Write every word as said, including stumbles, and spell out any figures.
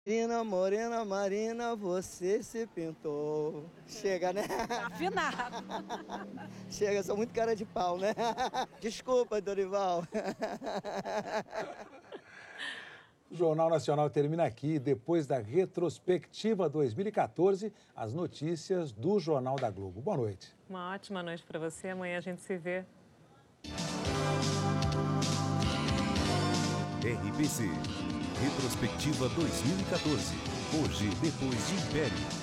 Marina, morena, Marina, você se pintou. Chega, né? Afinado. Chega, sou muito cara de pau, né? Desculpa, Dorival. O Jornal Nacional termina aqui. Depois da retrospectiva dois mil e quatorze, as notícias do Jornal da Globo. Boa noite. Uma ótima noite para você. Amanhã a gente se vê. R B C Retrospectiva dois mil e quatorze. Hoje, depois de Império.